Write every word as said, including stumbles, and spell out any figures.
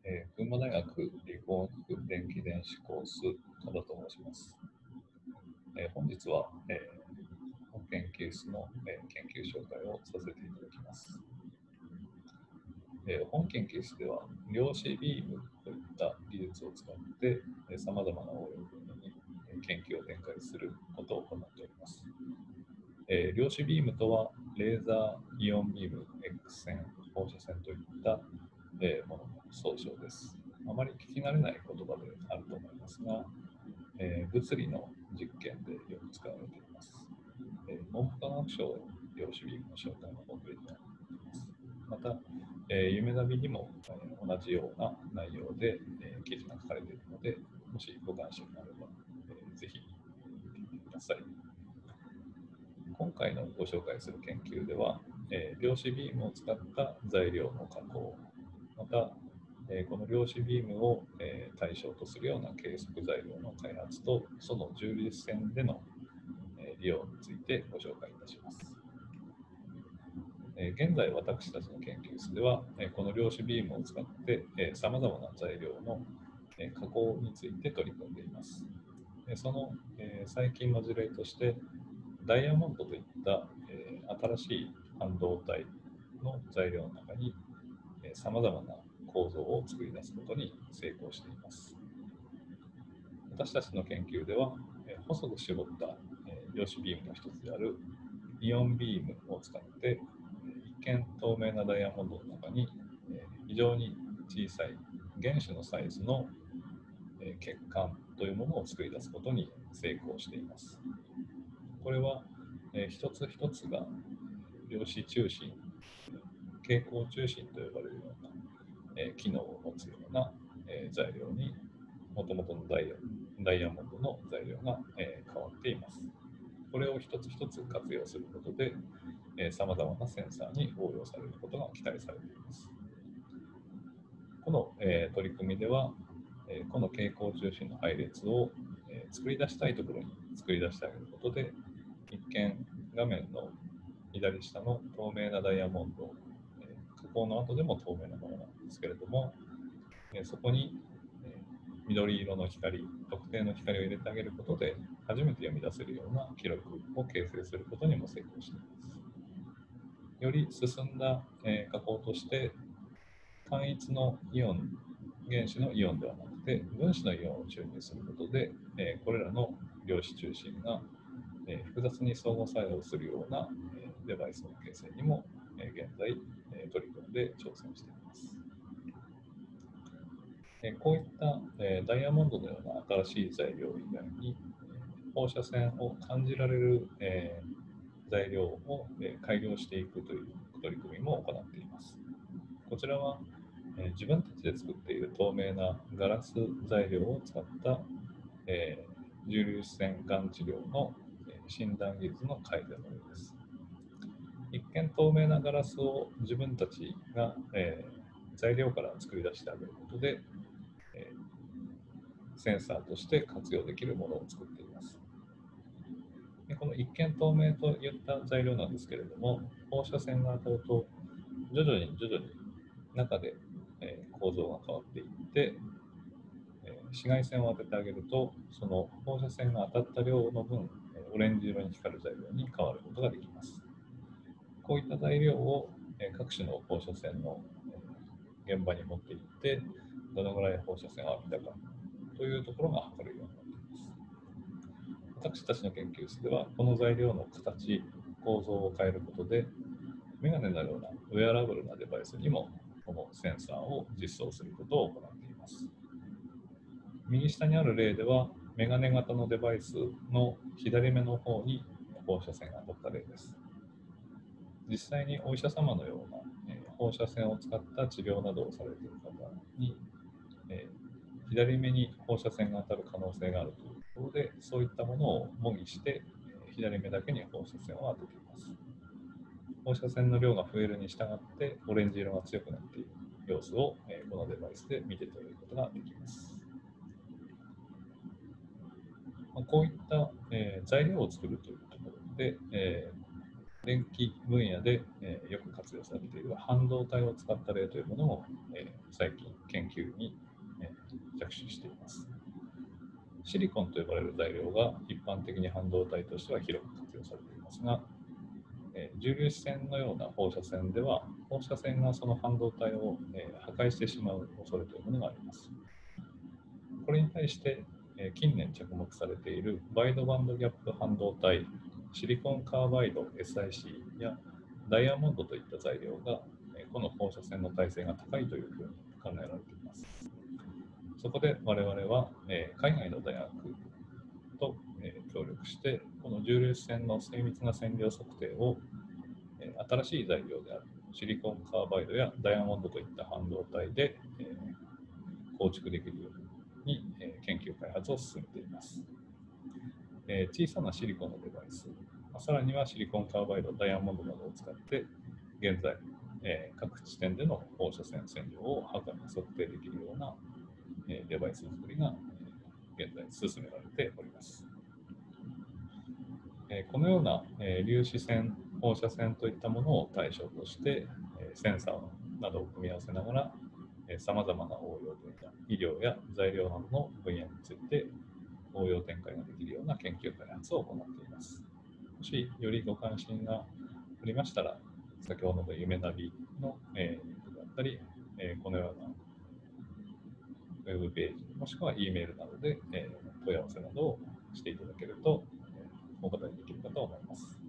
えー群馬大学理工学電気電子コース、多田と申します。えー本日は、えー本研究室の、えー研究紹介をさせていただきます。えー本研究室では、量子ビームといった技術を使ってさまざまな応用分野にえー研究を展開することを行っております。えー量子ビームとは、レーザー、イオンビーム、X 線、放射線といった、えーものの総称です。あまり聞き慣れない言葉であると思いますが、えー物理の実験でよく使われています。えー文部科学省量子ビームの紹介のホームページになっています。また、えー夢ナビにも、えー同じような内容で、えー記事が書かれているので、もしご関心があれば、えーぜひ見てみてください。今回のご紹介する研究では、えー量子ビームを使った材料の加工、また、えーこの量子ビームを、えー対象とするような計測材料の開発と、その重粒子線での、えー利用についてご紹介いたします。えー現在、私たちの研究室では、えーこの量子ビームを使ってさまざまな材料の、えー加工について取り組んでいます。えーその、えー最近の事例として、ダイヤモンドといった、えー新しい半導体の材料の中にさまざまな構造を作り出すことに成功しています。私たちの研究では、えー細く絞った、えー量子ビームの一つであるイオンビームを使って、一見透明なダイヤモンドの中に、えー非常に小さい原子のサイズの、えー血管というものを作り出すことに成功しています。これは、えー一つ一つが量子中心、蛍光中心と呼ばれるような、えー機能を持つような、えー材料に、もともとのダイヤダイヤモンドの材料が、えー変わっています。これを一つ一つ活用することで、さまざまなセンサーに応用されることが期待されています。この、えー取り組みでは、えーこの蛍光中心の配列を、えー作り出したいところに作り出してあげることで、一見画面の左下の透明なダイヤモンド、えー加工の後でも透明なものなんですけれども、えーそこに、えー緑色の光、特定の光を入れてあげることで、初めて読み出せるような記録を形成することにも成功しています。より進んだ、えー加工として、単一のイオン、原子のイオンではなくて、分子のイオンを注入することで、えーこれらの量子中心が、えー複雑に相互作用するような、えーデバイスの形成にも、えー現在、えー取り組んで挑戦しています。えーこういった、えーダイヤモンドのような新しい材料以外に、放射線を感じられる、えー材料を、えー改良していくという取り組みも行っています。こちらは、えー自分たちで作っている透明なガラス材料を使った、えー重粒子線がん治療の、えー診断技術の改善のようです。一見透明なガラスを自分たちが、えー材料から作り出してあげることで、えーセンサーとして活用できるものを作っています。でこの一見透明といった材料なんですけれども、放射線が当たると徐々に徐々に中で、えー構造が変わっていって、えー紫外線を当ててあげると、その放射線が当たった量の分、えーオレンジ色に光る材料に変わることができます。こういった材料を、えー各種の放射線の、えー現場に持っていって、どのぐらい放射線を浴びたかというところが測れるようになっています。私たちの研究室では、この材料の形、構造を変えることで、メガネのようなウェアラブルなデバイスにもこのセンサーを実装することを行っています。右下にある例では、メガネ型のデバイスの左目の方に放射線が当たった例です。実際にお医者様のような、えー放射線を使った治療などをされている方に、えー左目に放射線が当たる可能性があるというところで、そういったものを模擬して、えー左目だけに放射線を当てています。放射線の量が増えるに従って、オレンジ色が強くなっている様子を、えーこのデバイスで見て取ることができます。まあ、こういった、えー材料を作るというところで、えー電気分野で、えーよく活用されている半導体を使った例というものを、えー最近研究に、えー着手しています。シリコンと呼ばれる材料が一般的に半導体としては広く活用されていますが、えー重粒子線のような放射線では、放射線がその半導体を、えー破壊してしまう恐れというものがあります。これに対して、えー近年着目されているワイドバンドギャップ半導体、シリコンカーバイド エスアイシー やダイヤモンドといった材料が、えーこの放射線の耐性が高いというふうに考えられています。そこで我々は、えー海外の大学と、えー協力して、この重粒子線の精密な線量測定を、えー新しい材料であるシリコンカーバイドやダイヤモンドといった半導体で、えー構築できるように、えー研究開発を進めています。えー小さなシリコンのデバイス、さらにはシリコンカーバイド、ダイヤモンドなどを使って、現在、えー各地点での放射線線量を測り測定できるような、えーデバイス作りが、えー現在進められております。えーこのような、えー粒子線、放射線といったものを対象として、えーセンサーなどを組み合わせながら、さまざまな応用分野、医療や材料などの分野について応用展開ができるような研究開発を行っています。もしよりご関心がありましたら、先ほどの夢ナビの、えーリンクだったり、えーこのようなウェブページ、もしくは E メールなどで、えー問い合わせなどをしていただけると、えーお答えできるかと思います。